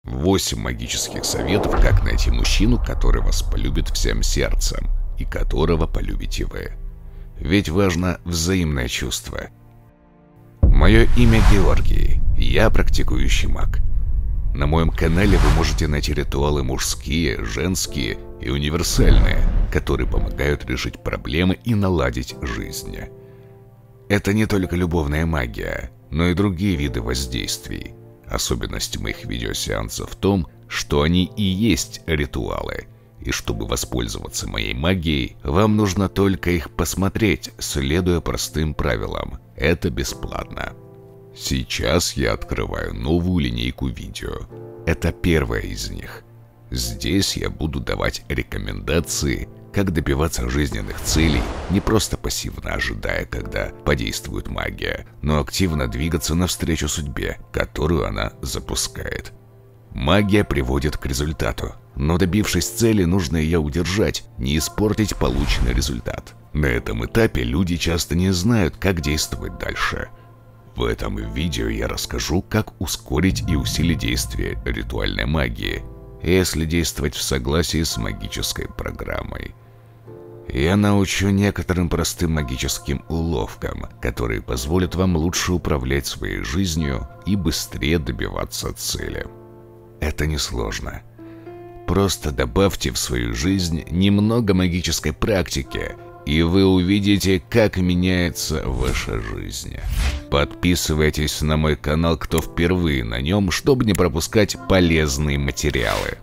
8 магических советов, как найти мужчину, который вас полюбит всем сердцем, и которого полюбите вы. Ведь важно взаимное чувство. Мое имя Георгий, я практикующий маг. На моем канале вы можете найти ритуалы мужские, женские и универсальные, которые помогают решить проблемы и наладить жизнь. Это не только любовная магия, но и другие виды воздействий. Особенность моих видеосеансов в том, что они и есть ритуалы. И чтобы воспользоваться моей магией, вам нужно только их посмотреть, следуя простым правилам. Это бесплатно. Сейчас я открываю новую линейку видео. Это первая из них. Здесь я буду давать рекомендации, как добиваться жизненных целей, не просто пассивно ожидая, когда подействует магия, но активно двигаться навстречу судьбе, которую она запускает. Магия приводит к результату, но добившись цели, нужно ее удержать, не испортить полученный результат. На этом этапе люди часто не знают, как действовать дальше. В этом видео я расскажу, как ускорить и усилить действие ритуальной магии, если действовать в согласии с магической программой. Я научу некоторым простым магическим уловкам, которые позволят вам лучше управлять своей жизнью и быстрее добиваться цели. Это несложно. Просто добавьте в свою жизнь немного магической практики, и вы увидите, как меняется ваша жизнь. Подписывайтесь на мой канал, кто впервые на нем, чтобы не пропускать полезные материалы.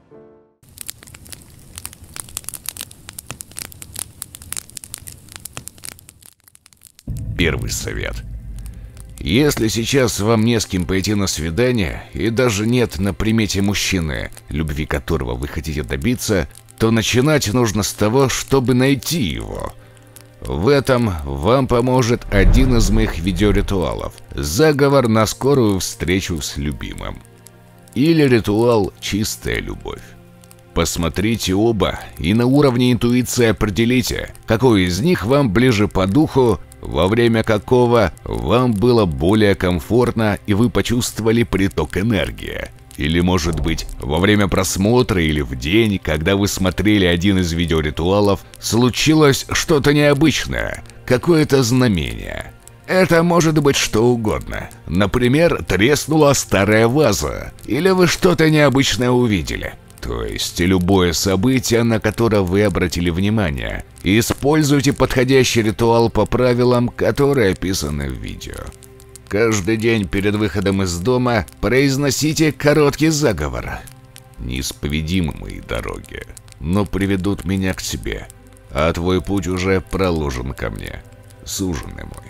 Первый совет. Если сейчас вам не с кем пойти на свидание, и даже нет на примете мужчины, любви которого вы хотите добиться, то начинать нужно с того, чтобы найти его. В этом вам поможет один из моих видеоритуалов – заговор на скорую встречу с любимым. Или ритуал «Чистая любовь». Посмотрите оба и на уровне интуиции определите, какой из них вам ближе по духу, во время какого вам было более комфортно и вы почувствовали приток энергии. Или, может быть, во время просмотра или в день, когда вы смотрели один из видеоритуалов, случилось что-то необычное, какое-то знамение. Это может быть что угодно. Например, треснула старая ваза, или вы что-то необычное увидели. То есть любое событие, на которое вы обратили внимание. Используйте подходящий ритуал по правилам, которые описаны в видео. Каждый день перед выходом из дома произносите короткий заговор. Неисповедимы мои дороги, но приведут меня к тебе, а твой путь уже проложен ко мне, суженый мой.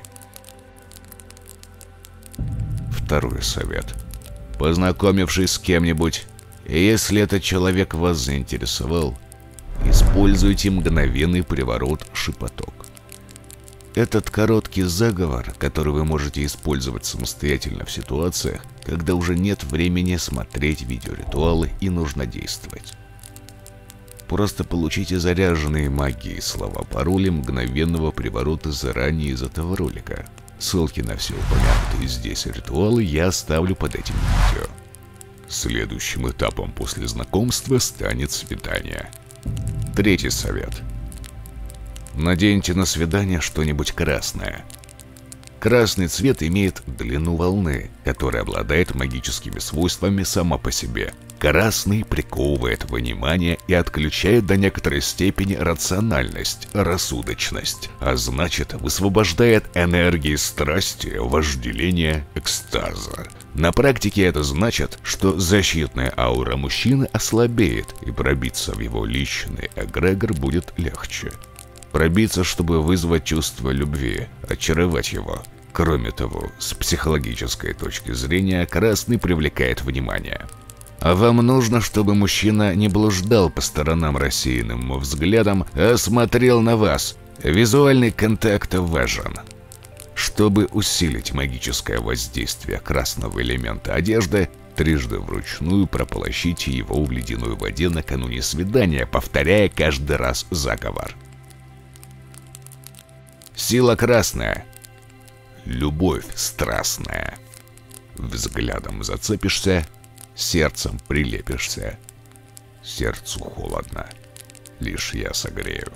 Второй совет. Познакомившись с кем-нибудь, если этот человек вас заинтересовал, используйте мгновенный приворот-шепоток. Этот короткий заговор, который вы можете использовать самостоятельно в ситуациях, когда уже нет времени смотреть видеоритуалы и нужно действовать. Просто получите заряженные магией слова-пароли мгновенного приворота заранее из этого ролика. Ссылки на все упомянутые здесь ритуалы я оставлю под этим видео. Следующим этапом после знакомства станет свидание. Третий совет. Наденьте на свидание что-нибудь красное. Красный цвет имеет длину волны, которая обладает магическими свойствами сама по себе. Красный приковывает внимание и отключает до некоторой степени рациональность, рассудочность, а значит, высвобождает энергии страсти, вожделения, экстаза. На практике это значит, что защитная аура мужчины ослабеет, и пробиться в его личный эгрегор будет легче. Пробиться, чтобы вызвать чувство любви, очаровать его. Кроме того, с психологической точки зрения, красный привлекает внимание. А вам нужно, чтобы мужчина не блуждал по сторонам рассеянным взглядом, а смотрел на вас. Визуальный контакт важен. Чтобы усилить магическое воздействие красного элемента одежды, трижды вручную прополощите его в ледяной воде накануне свидания, повторяя каждый раз заговор. Сила красная. Любовь страстная. Взглядом зацепишься, сердцем прилепишься. Сердцу холодно, лишь я согрею.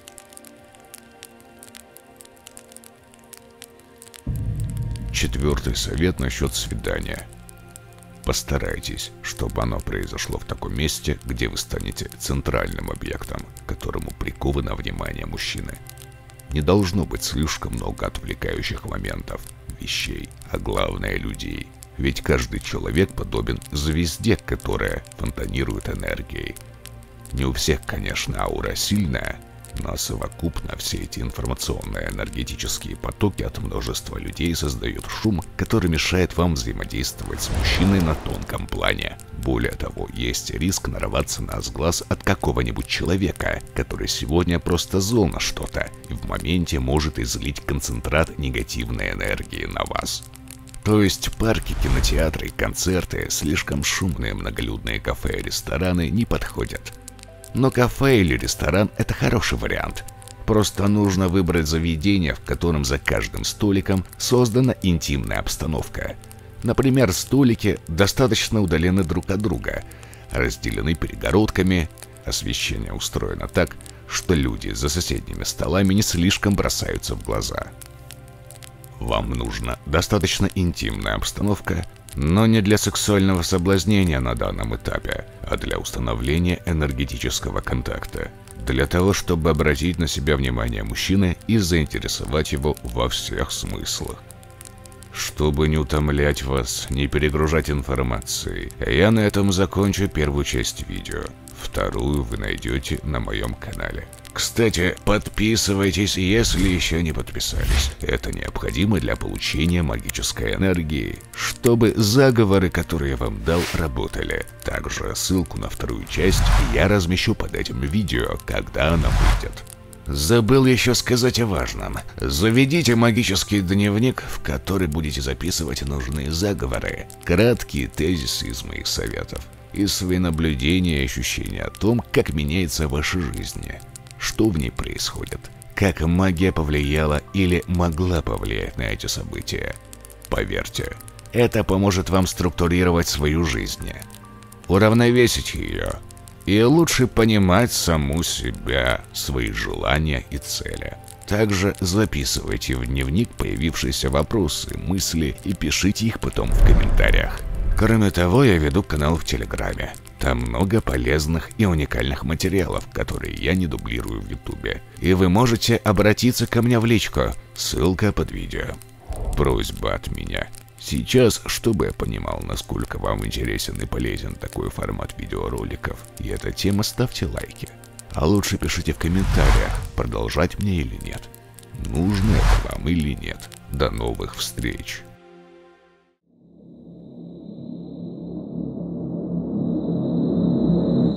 Четвертый совет насчет свидания. Постарайтесь, чтобы оно произошло в таком месте, где вы станете центральным объектом, к которому приковано внимание мужчины. Не должно быть слишком много отвлекающих моментов, вещей, а главное людей. Ведь каждый человек подобен звезде, которая фонтанирует энергией. Не у всех, конечно, аура сильная, но совокупно все эти информационные энергетические потоки от множества людей создают шум, который мешает вам взаимодействовать с мужчиной на тонком плане. Более того, есть риск нарваться на сглаз от какого-нибудь человека, который сегодня просто зол на что-то и в моменте может излить концентрат негативной энергии на вас. То есть парки, кинотеатры, концерты, слишком шумные многолюдные кафе и рестораны не подходят. Но кафе или ресторан – это хороший вариант. Просто нужно выбрать заведение, в котором за каждым столиком создана интимная обстановка. Например, столики достаточно удалены друг от друга, разделены перегородками, освещение устроено так, что люди за соседними столами не слишком бросаются в глаза. Вам нужна достаточно интимная обстановка, но не для сексуального соблазнения на данном этапе, а для установления энергетического контакта. Для того, чтобы обратить на себя внимание мужчины и заинтересовать его во всех смыслах. Чтобы не утомлять вас, не перегружать информацией, я на этом закончу первую часть видео. Вторую вы найдете на моем канале. Кстати, подписывайтесь, если еще не подписались. Это необходимо для получения магической энергии, чтобы заговоры, которые я вам дал, работали. Также ссылку на вторую часть я размещу под этим видео, когда она выйдет. Забыл еще сказать о важном. Заведите магический дневник, в который будете записывать нужные заговоры, краткие тезисы из моих советов и свои наблюдения и ощущения о том, как меняется ваша жизнь. Что в ней происходит, как магия повлияла или могла повлиять на эти события. Поверьте, это поможет вам структурировать свою жизнь, уравновесить ее и лучше понимать саму себя, свои желания и цели. Также записывайте в дневник появившиеся вопросы, мысли и пишите их потом в комментариях. Кроме того, я веду канал в Телеграме. Там много полезных и уникальных материалов, которые я не дублирую в Ютубе. И вы можете обратиться ко мне в личку, ссылка под видео. Просьба от меня. Сейчас, чтобы я понимал, насколько вам интересен и полезен такой формат видеороликов и эта тема, ставьте лайки. А лучше пишите в комментариях, продолжать мне или нет. Нужно это вам или нет. До новых встреч.